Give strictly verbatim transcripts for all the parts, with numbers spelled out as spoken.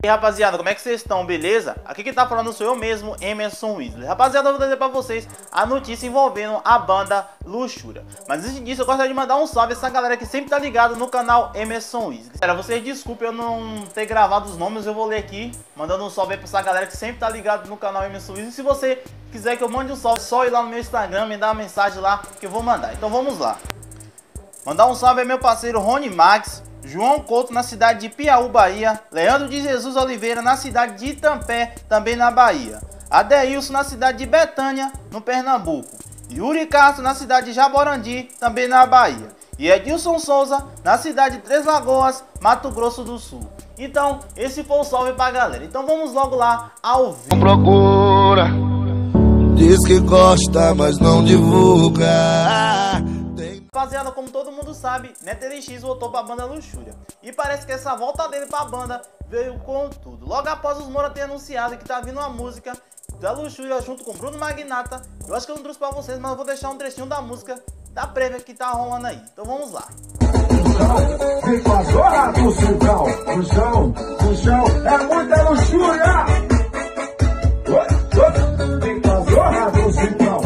E aí, rapaziada, como é que vocês estão, beleza? Aqui quem tá falando sou eu mesmo, Emerson Weasley. Rapaziada, eu vou trazer pra vocês a notícia envolvendo a banda Luxúria. Mas antes disso, eu gostaria de mandar um salve a essa galera que sempre tá ligado no canal Emerson Weasley. Galera, vocês desculpem eu não ter gravado os nomes, eu vou ler aqui, mandando um salve aí pra essa galera que sempre tá ligado no canal Emerson Weasley. Se você quiser que eu mande um salve, é só ir lá no meu Instagram, me dar uma mensagem lá que eu vou mandar. Então vamos lá. Mandar um salve aí meu parceiro Rony Max, João Couto na cidade de Piauí, Bahia, Leandro de Jesus Oliveira na cidade de Itampé, também na Bahia, Adeilson na cidade de Betânia, no Pernambuco, Yuri Castro na cidade de Jaborandi, também na Bahia, e Edilson Souza na cidade de Três Lagoas, Mato Grosso do Sul. Então, esse foi o salve pra galera. Então vamos logo lá ao vídeo. Procura, diz que gosta, mas não divulga. Rapaziada, como todo mundo sabe, Neto L X voltou pra banda Luxúria. E parece que essa volta dele pra banda veio com tudo. Logo após os Moura ter anunciado que tá vindo uma música da Luxúria junto com Bruno Magnata. Eu acho que eu não trouxe pra vocês, mas eu vou deixar um trechinho da música da prévia que tá rolando aí. Então vamos lá. Vem com a zorra do central, no chão, no chão, é muita luxúria. Vem com a zorra do central.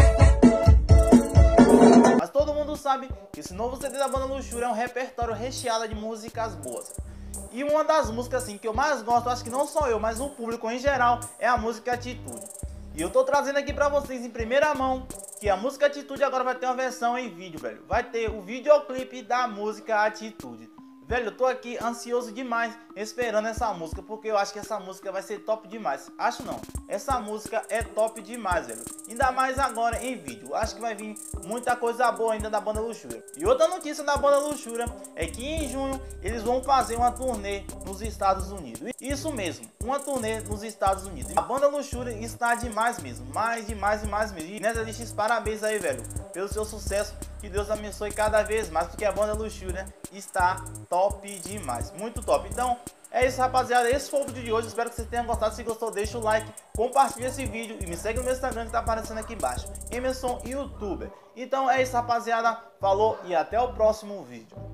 Sabe que esse novo C D da banda Luxúria é um repertório recheado de músicas boas. E uma das músicas assim que eu mais gosto, acho que não só eu, mas o público em geral, é a música Atitude. E eu tô trazendo aqui pra vocês em primeira mão que a música Atitude agora vai ter uma versão em vídeo, velho. Vai ter o videoclipe da música Atitude. Velho, eu tô aqui ansioso demais esperando essa música, porque eu acho que essa música vai ser top demais. Acho não, essa música é top demais, velho. Ainda mais agora em vídeo. Acho que vai vir muita coisa boa ainda da banda Luxúria. E outra notícia da banda Luxúria é que em junho eles vão fazer uma turnê nos Estados Unidos. Isso mesmo, uma turnê nos Estados Unidos. A banda Luxúria está demais mesmo, mais demais e mais mesmo. E Neto L X, parabéns aí, velho, pelo seu sucesso. Que Deus abençoe cada vez mais, porque a banda Luxúria está top demais, muito top. Então é isso, rapaziada, esse foi o vídeo de hoje. Espero que vocês tenham gostado. Se gostou, deixa o like, compartilha esse vídeo e me segue no meu Instagram que tá aparecendo aqui embaixo, Emerson YouTuber. Então é isso, rapaziada, falou e até o próximo vídeo.